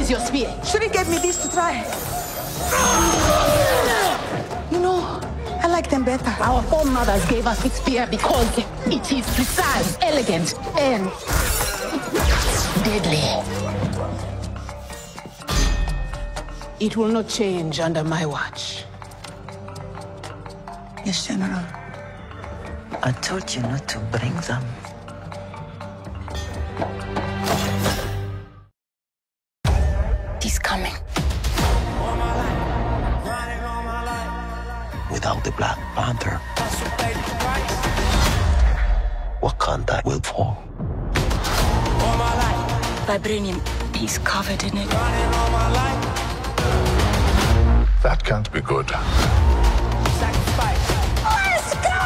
is your spear? Shuri gave me this to try. You know, I like them better. Our foremothers gave us this spear because it is precise, elegant, and deadly. It will not change under my watch. Yes, General. I told you not to bring them. He's coming. Without the Black Panther, Wakanda will fall. Vibranium, he's covered in it. That can't be good. Let's go!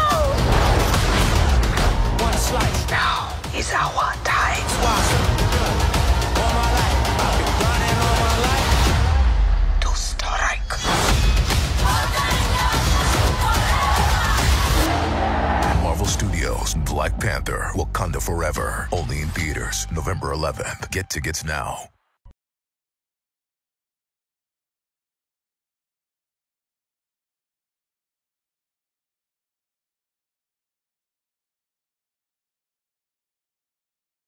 One slice. Now is our time. To strike. Marvel Studios, Black Panther, Wakanda Forever. Only in theaters, November 11th. Get tickets now.